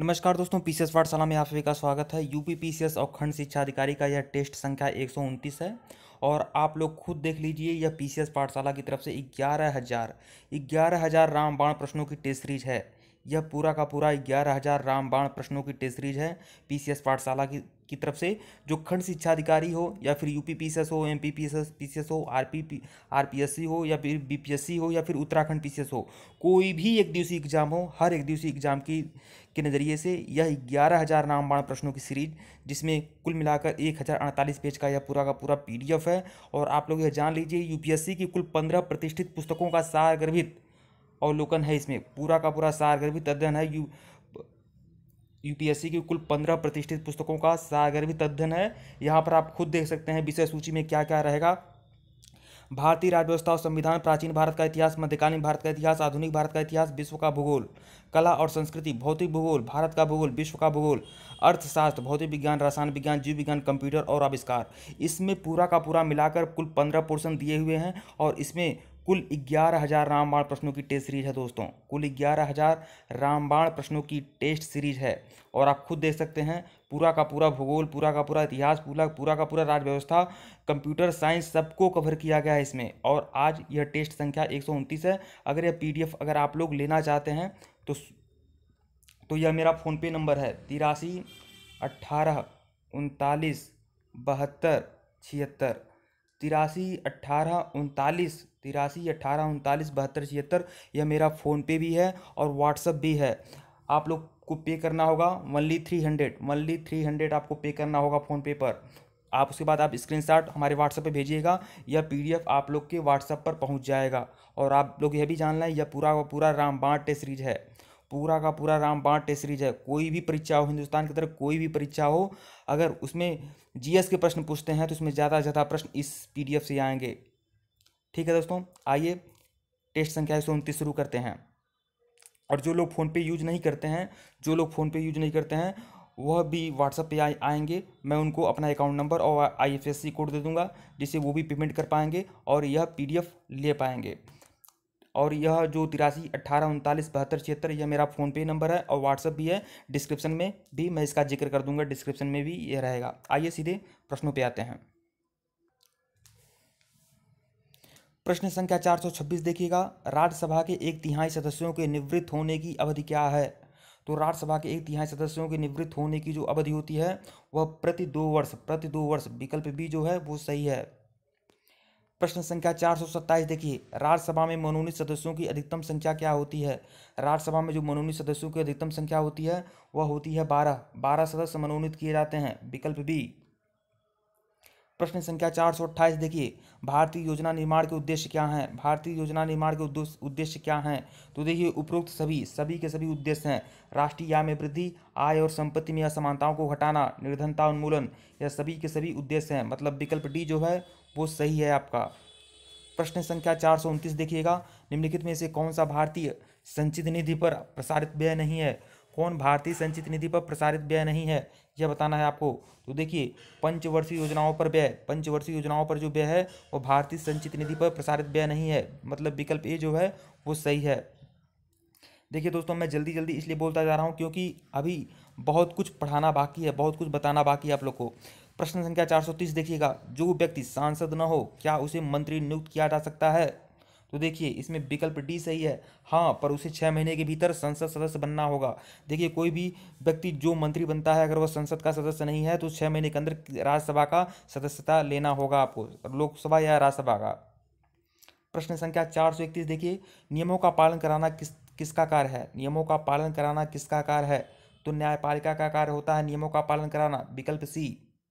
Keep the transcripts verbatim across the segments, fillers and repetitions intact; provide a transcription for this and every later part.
नमस्कार दोस्तों, पीसीएस पाठशाला में आप सभी का स्वागत है। यूपी पीसीएस और खंड शिक्षा अधिकारी का यह टेस्ट संख्या एक सौ उनतीस है और आप लोग खुद देख लीजिए, यह पीसीएस पाठशाला की तरफ से ग्यारह हजार ग्यारह हजार रामबाण प्रश्नों की टेस्ट सीरीज है। यह पूरा का पूरा ग्यारह हजार रामबाण प्रश्नों की टेस्ट सीरीज है पीसीएस पाठशाला की की तरफ से। जो खंड शिक्षा अधिकारी हो या फिर यूपी पीसीएस हो, एमपी पीसीएस पीसीएस हो, आरपी आरपीएससी हो या फिर बीपीएससी हो या फिर उत्तराखंड पीसीएस हो, कोई भी एक दिवसीय एग्जाम हो, हर एक दिवसीय एग्जाम की के नज़रिए से यह ग्यारह हजार रामबाण प्रश्नों की सीरीज, जिसमें कुल मिलाकर एक हज़ार अड़तालीस पेज का यह पूरा का पूरा पीडीएफ है। और आप लोग यह जान लीजिए, यूपीएससी की कुल पंद्रह प्रतिष्ठित पुस्तकों का सारगर्भित अवलोकन है। इसमें पूरा का पूरा सारगर्भित अध्ययन है। यू यूपीएससी की कुल पंद्रह प्रतिष्ठित पुस्तकों का सारगर्भित अध्ययन है। यहाँ पर आप खुद देख सकते हैं विषय सूची में क्या क्या रहेगा। भारतीय राज्य व्यवस्था और संविधान, प्राचीन भारत का इतिहास, मध्यकालीन भारत का इतिहास, आधुनिक भारत का इतिहास, विश्व का भूगोल, कला और संस्कृति, भौतिक भूगोल, भारत का भूगोल, विश्व का भूगोल, अर्थशास्त्र, भौतिक विज्ञान, रसायन विज्ञान, जीव विज्ञान, कंप्यूटर और आविष्कार। इसमें पूरा का पूरा मिलाकर कुल पंद्रह पोर्शन दिए हुए हैं और इसमें कुल ग्यारह हजार रामबाण प्रश्नों की टेस्ट सीरीज है दोस्तों। कुल ग्यारह हजार रामबाण प्रश्नों की टेस्ट सीरीज है और आप खुद देख सकते हैं, पूरा का पूरा भूगोल, पूरा का पूरा इतिहास, पूरा पूरा का पूरा राज्य व्यवस्था, कंप्यूटर साइंस, सबको कवर किया गया है इसमें। और आज यह टेस्ट संख्या एक सौ उनतीस है। अगर यह पीडीएफ अगर आप लोग लेना चाहते हैं तो तो यह मेरा फ़ोनपे नंबर है तिरासी अट्ठारह उनतालीस बहत्तर छिहत्तर। तिरासी अट्ठारह उनतालीस तिरासी अट्ठारह उनतालीस बहत्तर छिहत्तर। यह मेरा फ़ोनपे भी है और व्हाट्सअप भी है। आप लोग को पे करना होगा only three hundred only three hundred आपको पे करना होगा फ़ोनपे पर। आप उसके बाद आप स्क्रीनशॉट हमारे व्हाट्सएप पे भेजिएगा, यह पीडीएफ आप लोग के व्हाट्सएप पर पहुंच जाएगा। और आप लोग यह भी जान लें, यह पूरा का पूरा रामबाण टेस्ट सीरीज है। पूरा का पूरा रामबाण टेस्ट सीरीज है। कोई भी परीक्षा हो, हिंदुस्तान की तरफ कोई भी परीक्षा हो, अगर उसमें जीएस के प्रश्न पूछते हैं तो उसमें ज़्यादा से ज़्यादा प्रश्न इस पीडीएफ से आएंगे। ठीक है दोस्तों, आइए टेस्ट संख्या एक सौ उनतीस शुरू करते हैं। और जो लोग फ़ोनपे यूज नहीं करते हैं जो लोग फ़ोनपे यूज नहीं करते हैं वह भी व्हाट्सएप पे आए आएंगे। मैं उनको अपना अकाउंट नंबर और आईएफएससी कोड दे दूंगा, जिससे वो भी पेमेंट कर पाएंगे और यह पीडीएफ ले पाएंगे। और यह जो तिरासी अट्ठारह उनतालीस बहत्तर छिहत्तर, यह मेरा फ़ोनपे नंबर है और व्हाट्सएप भी है। डिस्क्रिप्शन में भी मैं इसका जिक्र कर दूंगा, डिस्क्रिप्शन में भी ये रहेगा। आइए सीधे प्रश्नों पे आते हैं। प्रश्न संख्या चार सौ छब्बीस देखिएगा, राज्यसभा के एक तिहाई सदस्यों के निवृत्त होने की अवधि क्या है? तो राज्यसभा के एक तिहाई सदस्यों के निवृत्त होने की जो अवधि होती है वह प्रति दो वर्ष प्रति दो वर्ष विकल्प बी जो है वो सही है। प्रश्न संख्या चार सौ सत्ताईस देखिए, राज्यसभा में मनोनीत सदस्यों की अधिकतम संख्या क्या होती है? राज्यसभा में जो मनोनीत सदस्यों की अधिकतम संख्या होती है वह होती है बारह। बारह सदस्य मनोनीत किए जाते हैं, विकल्प बी। प्रश्न संख्या चार सौ अट्ठाईस देखिए, भारतीय योजना निर्माण के उद्देश्य क्या हैं? भारतीय योजना निर्माण के उद्देश्य क्या हैं? तो देखिए, उपरोक्त सभी सभी के सभी उद्देश्य हैं। राष्ट्रीय आय में वृद्धि, आय और संपत्ति में असमानताओं को घटाना, निर्धनता उन्मूलन, यह सभी के सभी उद्देश्य हैं। मतलब विकल्प डी जो है वो सही है आपका। प्रश्न संख्या चार सौ उनतीस देखिएगा, निम्नलिखित में से कौन सा भारतीय संचित निधि पर प्रसारित व्यय नहीं है? कौन भारतीय संचित निधि पर प्रसारित व्यय नहीं है, यह बताना है आपको। तो देखिए, पंचवर्षीय योजनाओं पर व्यय पंचवर्षीय योजनाओं पर जो व्यय है वो भारतीय संचित निधि पर प्रसारित व्यय नहीं है। मतलब विकल्प ए जो है वो सही है। देखिए दोस्तों, मैं जल्दी जल्दी इसलिए बोलता जा रहा हूँ क्योंकि अभी बहुत कुछ पढ़ाना बाकी है, बहुत कुछ बताना बाकी है आप लोग को। प्रश्न संख्या चार सौ तीस देखिएगा, जो व्यक्ति सांसद न हो क्या उसे मंत्री नियुक्त किया जा सकता है? तो देखिए, इसमें विकल्प डी सही है। हाँ, पर उसे छः महीने के भीतर संसद सदस्य बनना होगा। देखिए, कोई भी व्यक्ति जो मंत्री बनता है, अगर वह संसद का सदस्य नहीं है तो छः महीने के अंदर राज्यसभा का सदस्यता लेना होगा आपको, लोकसभा या राज्यसभा का। प्रश्न संख्या चार सौ इकतीस देखिए, नियमों का पालन कराना किस किसका कार्य है? नियमों का पालन कराना किसका कार्य है? तो न्यायपालिका का कार्य होता है नियमों का पालन कराना, विकल्प सी।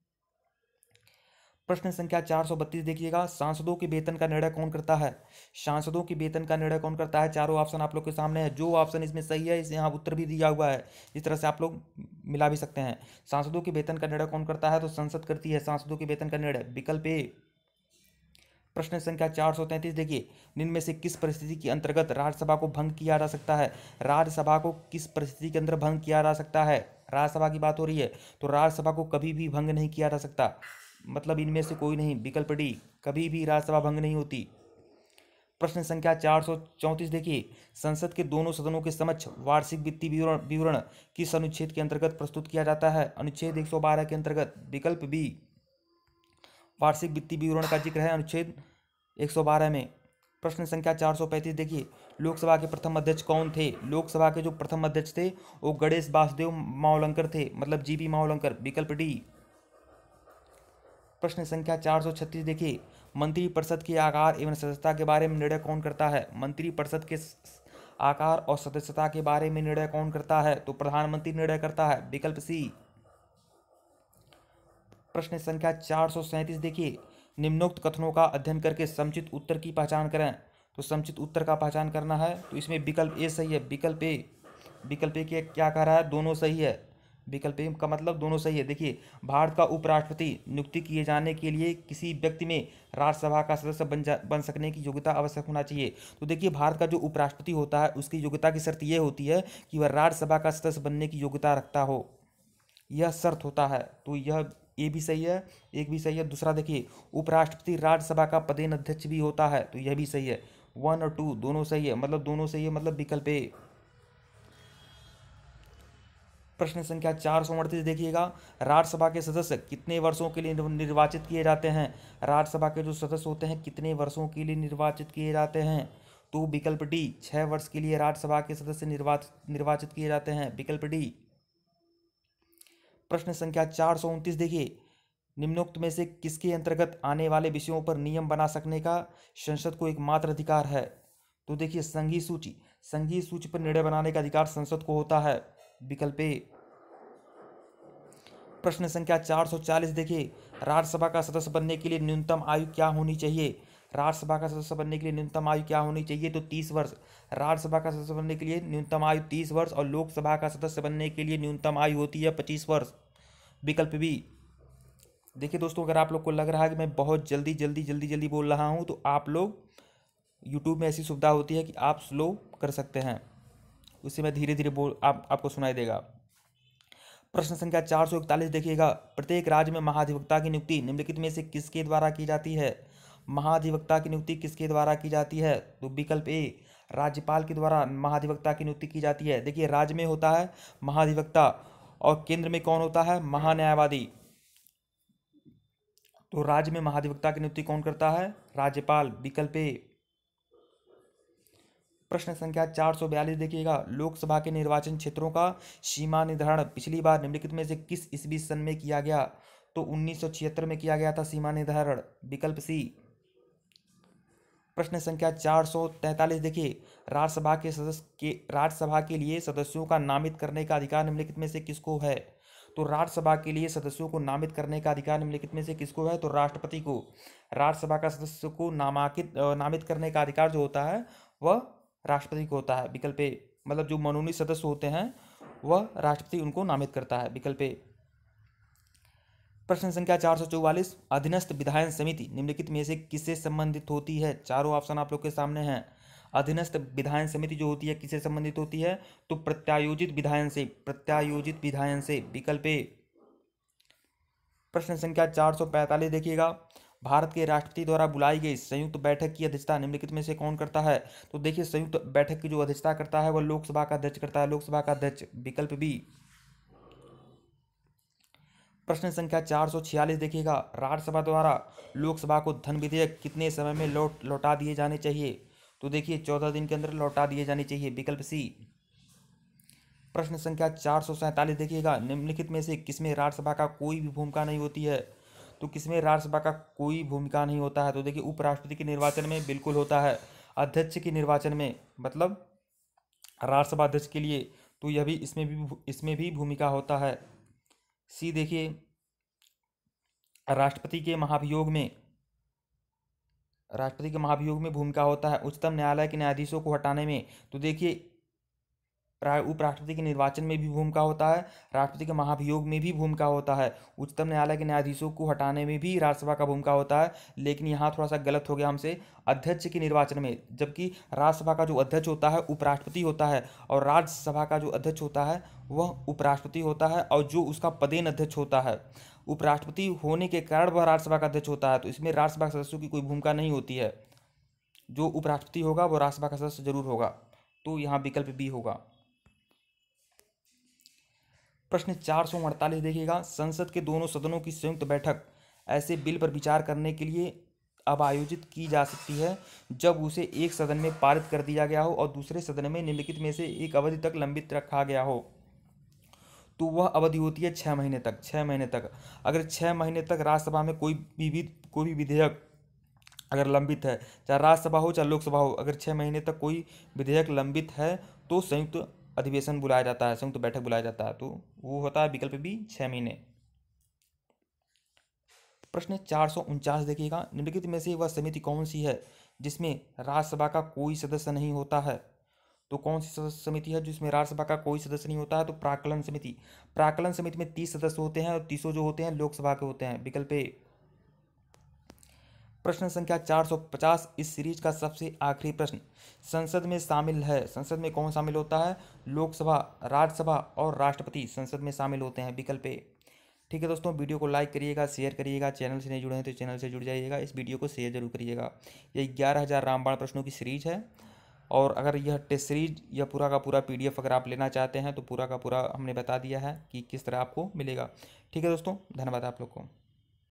प्रश्न संख्या चार सौ बत्तीस देखिएगा, सांसदों के वेतन का निर्णय कौन करता है? सांसदों के वेतन का निर्णय कौन करता है? चारों ऑप्शन आप लोग के सामने है। जो ऑप्शन इसमें सही है इसे यहाँ उत्तर भी दिया हुआ है, इस तरह से आप लोग मिला भी सकते हैं। सांसदों के वेतन का निर्णय कौन करता है? तो संसद करती है सांसदों के वेतन का निर्णय, विकल्प ए। प्रश्न संख्या चार सौ तैंतीस देखिए, निम्न में से किस परिस्थिति के अंतर्गत राज्यसभा को भंग किया जा सकता है? राज्यसभा को किस परिस्थिति के अंदर भंग किया जा सकता है? राज्यसभा की बात हो रही है, तो राज्यसभा को कभी भी भंग नहीं किया जा सकता। मतलब इनमें से कोई नहीं, विकल्प डी, कभी भी राज्यसभा भंग नहीं होती। प्रश्न संख्या चार सौ चौंतीस देखिए, संसद के दोनों सदनों के समक्ष वार्षिक वित्तीय विवरण विवरण किस अनुच्छेद के अंतर्गत प्रस्तुत किया जाता है? अनुच्छेद एक सौ बारह के अंतर्गत। विकल्प बी, वार्षिक वित्तीय विवरण का जिक्र है अनुच्छेद एक सौ बारह में। प्रश्न संख्या चार सौ पैंतीस देखिए, लोकसभा के प्रथम अध्यक्ष कौन थे? लोकसभा के जो प्रथम अध्यक्ष थे वो गणेश वासुदेव मावलंकर थे, मतलब जीबी मावलंकर। विकल्प डी। प्रश्न संख्या चार सौ छत्तीस देखिए, मंत्रिपरिषद के आकार एवं सदस्यता के बारे में निर्णय कौन करता है? मंत्रिपरिषद के आकार और सदस्यता के बारे में निर्णय कौन करता है? तो प्रधानमंत्री निर्णय करता है। विकल्प सी। प्रश्न संख्या चार सौ सैंतीस देखिए, निम्नोक्त कथनों का अध्ययन करके समुचित उत्तर की पहचान करें। तो समुचित उत्तर का पहचान करना है तो इसमें विकल्प ए सही है। विकल्प ए विकल्प ए के क्या कह रहा है? दोनों सही है। विकल्प ए का मतलब दोनों सही है। देखिए, भारत का उपराष्ट्रपति नियुक्ति किए जाने के लिए किसी व्यक्ति में राज्यसभा का सदस्य बन जा बन सकने की योग्यता आवश्यक होना चाहिए। तो देखिए, भारत का जो उपराष्ट्रपति होता है उसकी योग्यता की शर्त यह होती है कि वह राज्यसभा का सदस्य बनने की योग्यता रखता हो, यह शर्त होता है। तो यह ए भी सही है, एक भी सही है। दूसरा देखिए, उपराष्ट्रपति राज्यसभा का पदेन अध्यक्ष भी होता है, तो यह भी सही है। वन और टू दोनों सही है, मतलब दोनों सही है, मतलब विकल्प ए। प्रश्न संख्या चार सौ अड़तीस देखिएगा, राज्यसभा के सदस्य कितने वर्षों के लिए निर्वाचित किए जाते हैं? राज्यसभा के जो सदस्य होते हैं कितने वर्षों के लिए निर्वाचित किए जाते हैं? तो विकल्प डी, छह वर्ष के लिए राज्यसभा के सदस्य निर्वाचित निर्वाचित किए जाते हैं। विकल्प डी। प्रश्न संख्या चार सौ उनतीस देखिए, निम्नोक्त में से किसके अंतर्गत आने वाले विषयों पर नियम बना सकने का संसद को एकमात्र अधिकार है? तो देखिए, संघीय सूची संघीय सूची पर निर्णय बनाने का अधिकार संसद को होता है। विकल्प ए। प्रश्न संख्या चार सौ चालीस देखिए, राज्यसभा का सदस्य बनने के लिए न्यूनतम आयु क्या होनी चाहिए? राज्यसभा का सदस्य बनने के लिए न्यूनतम आयु क्या होनी चाहिए? तो तीस वर्ष। राज्यसभा का सदस्य बनने के लिए न्यूनतम आयु तीस वर्ष और लोकसभा का सदस्य बनने के लिए न्यूनतम आयु होती है पच्चीस वर्ष। विकल्प बी। देखिए दोस्तों, अगर आप लोग को लग रहा है कि मैं बहुत जल्दी जल्दी जल्दी जल्दी बोल रहा हूँ तो आप लोग यूट्यूब में ऐसी सुविधा होती है कि आप स्लो कर सकते हैं, उससे मैं धीरे धीरे बोल आप आपको सुनाई देगा। प्रश्न संख्या चार सौ इकतालीस देखिएगा, प्रत्येक राज्य में महाधिवक्ता की नियुक्ति निम्नलिखित में से किसके द्वारा की जाती है? महाधिवक्ता की नियुक्ति किसके द्वारा की जाती है? तो विकल्प ए, राज्यपाल के द्वारा महाधिवक्ता की नियुक्ति की जाती है। देखिए, राज्य में होता है महाधिवक्ता और केंद्र में कौन होता है? महान्यायवादी। तो राज्य में महाधिवक्ता की नियुक्ति कौन करता है? राज्यपाल। विकल्प ए। प्रश्न संख्या चार सौ बयालीस देखिएगा, लोकसभा के निर्वाचन क्षेत्रों का सीमा निर्धारण पिछली बार निम्नलिखित में से किस ईस्वी सन में किया गया? तो उन्नीस सौ छिहत्तर में किया गया था सीमा निर्धारण। विकल्प सी। प्रश्न संख्या चार सौ तैंतालीस देखिए, राज्यसभा के सदस्य के राज्यसभा के लिए सदस्यों का नामित करने का अधिकार निम्नलिखित में से किसको है? तो राज्यसभा के लिए सदस्यों को नामित करने का अधिकार निम्नलिखित में से किसको है? तो राष्ट्रपति को। राज्यसभा का सदस्य को नामांकित नामित करने का अधिकार जो होता है वह राष्ट्रपति को होता है। विकल्प ए, मतलब जो मनोनीत सदस्य होते हैं वह राष्ट्रपति उनको नामित करता है। विकल्प ए। प्रश्न संख्या चार सौ चौवालीस, अधीनस्थ विधायन समिति निम्नलिखित में से किससे संबंधित होती है? चारों ऑप्शन आप लोग के सामने हैं। अधीनस्थ विधायन समिति जो होती है किससे संबंधित होती है? तो प्रत्यायोजित विधायन से प्रत्यायोजित विधायन से। विकल्प ए। प्रश्न संख्या चार सौ पैंतालीस देखिएगा, भारत के राष्ट्रपति द्वारा बुलाई गई संयुक्त बैठक की अध्यक्षता निम्नलिखित में से कौन करता है? तो देखिए, संयुक्त बैठक की जो अध्यक्षता करता है वह लोकसभा का अध्यक्ष करता है। लोकसभा का अध्यक्ष। विकल्प बी। प्रश्न संख्या चार सौ छियालीस देखिएगा, राज्यसभा द्वारा लोकसभा को धन विधेयक कितने समय में लौट लौटा दिए जाने चाहिए? तो देखिए, चौदह दिन के अंदर लौटा दिए जाने चाहिए। विकल्प सी। प्रश्न संख्या चार सौ सैंतालीस देखिएगा, निम्नलिखित में से किसमें राज्यसभा का कोई भी भूमिका नहीं होती है? तो किसमें राज्यसभा का कोई भूमिका नहीं होता है? तो देखिए, उपराष्ट्रपति के निर्वाचन में बिल्कुल होता है, अध्यक्ष के निर्वाचन में, मतलब राज्यसभा अध्यक्ष के लिए, तो यह भी इसमें भी इसमें भी भूमिका होता है। सी देखिए, राष्ट्रपति के महाभियोग में राष्ट्रपति के महाभियोग में भूमिका होता है। उच्चतम न्यायालय के न्यायाधीशों को हटाने में, तो देखिए उपराष्ट्रपति के निर्वाचन में भी भूमिका होता है, राष्ट्रपति के महाभियोग में भी भूमिका होता है, उच्चतम न्यायालय के न्यायाधीशों को हटाने में भी राज्यसभा का भूमिका होता है। लेकिन यहाँ थोड़ा सा गलत हो गया हमसे, अध्यक्ष के निर्वाचन में, जबकि राज्यसभा का जो अध्यक्ष होता है उपराष्ट्रपति होता है और राज्यसभा का जो अध्यक्ष होता है वह उपराष्ट्रपति होता है, और जो उसका पदेन अध्यक्ष होता है उपराष्ट्रपति होने के कारण वह राज्यसभा का अध्यक्ष होता है। तो इसमें राज्यसभा सदस्यों की कोई भूमिका नहीं होती है। जो उपराष्ट्रपति होगा वो राज्यसभा का सदस्य जरूर होगा, तो यहाँ विकल्प बी होगा। प्रश्न चार सौ अड़तालीस देखिएगा, संसद के दोनों सदनों की संयुक्त बैठक ऐसे बिल पर विचार करने के लिए अब आयोजित की जा सकती है जब उसे एक सदन में पारित कर दिया गया हो और दूसरे सदन में निम्नलिखित में से एक अवधि तक लंबित रखा गया हो। तो वह अवधि होती है छः महीने तक। छः महीने तक अगर छः महीने तक राज्यसभा में कोई भी कोई भी विधेयक अगर लंबित है, चाहे राज्यसभा हो चाहे लोकसभा हो, अगर छः महीने तक कोई विधेयक लंबित है तो संयुक्त अधिवेशन बुलाया जाता है, संयुक्त बैठक बुलाया जाता है। तो वो होता है विकल्प बी, छः महीने। प्रश्न चार सौ उनचास देखिएगा, निम्नलिखित में से वह समिति कौन सी है जिसमें राज्यसभा का कोई सदस्य नहीं होता है। तो कौन सी समिति है जिसमें राज्यसभा का कोई सदस्य नहीं होता है? तो प्राक्कलन समिति। प्राक्कलन समिति में तीस सदस्य होते हैं और तीसों जो होते हैं लोकसभा के होते हैं, विकल्प ए। प्रश्न संख्या चार सौ पचास, इस सीरीज का सबसे आखिरी प्रश्न संसद में शामिल है। संसद में कौन शामिल होता है? लोकसभा, राज्यसभा और राष्ट्रपति संसद में शामिल होते हैं, विकल्प ए। ठीक है दोस्तों, वीडियो को लाइक करिएगा, शेयर करिएगा, चैनल से नहीं जुड़े हैं तो चैनल से जुड़ जाइएगा, इस वीडियो को शेयर जरूर करिएगा। ये ग्यारह हज़ार रामबाण प्रश्नों की सीरीज है और अगर यह टेस्ट सीरीज या पूरा का पूरा पीडीएफ अगर आप लेना चाहते हैं तो पूरा का पूरा हमने बता दिया है कि किस तरह आपको मिलेगा। ठीक है दोस्तों, धन्यवाद आप लोग को।